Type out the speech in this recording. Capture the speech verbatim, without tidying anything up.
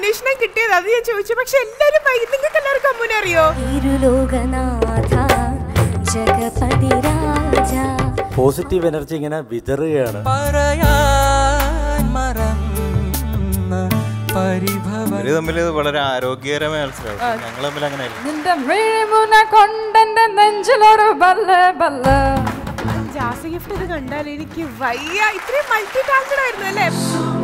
അന്വേഷണം കിട്ടിയത്, അത് ഞാൻ ചോദിച്ചു. പക്ഷെ എല്ലാരും നിങ്ങൾക്ക് എല്ലാവർക്കും അമ്മുനെ അറിയോ? പോസിറ്റീവ് എനർജി ഇങ്ങനെ വിതറുകയാണ്. തമ്മിൽ വളരെ ആരോഗ്യകരമായ മത്സരം. ഞങ്ങൾ തമ്മിൽ അങ്ങനെ ജാസി ഗിഫ്റ്റ് ഇത് കണ്ടാൽ എനിക്ക് വയ്യ. ഇത്രയും മൾട്ടി ടാലന്റഡ് ആയിരുന്നു അല്ലേ?